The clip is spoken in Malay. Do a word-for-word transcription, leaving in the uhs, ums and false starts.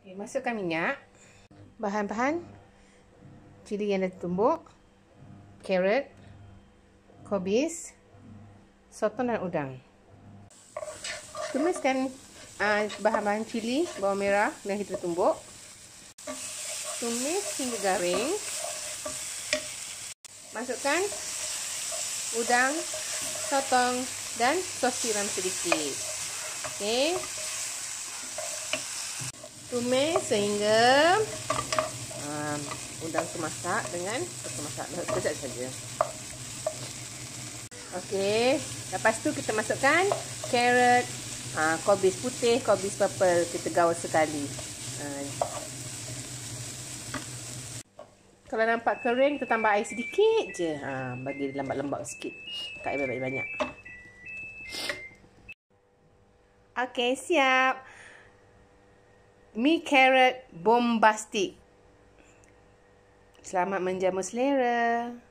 Okay, masukkan minyak. Bahan-bahan cili yang dah ditumbuk, carrot, kobis, sotong dan udang. Tumiskan uh, bahan-bahan cili, bawang merah yang kita tumbuk. Tumis hingga garing. Masukkan udang, sotong dan sos tiram sedikit. Okey. Tumis sehingga um, udang tu masak dengan sos masak. Sekejap saja. Okey. Lepas tu kita masukkan carrot, uh, kobis putih, kobis purple. Kita gaul sekali. Uh, Kalau nampak kering, kita tambah air sedikit je. Ha, bagi lembab-lembab sikit. Tak payah banyak-banyak. Okey, siap. Mi carrot bombastic. Selamat menjamu selera.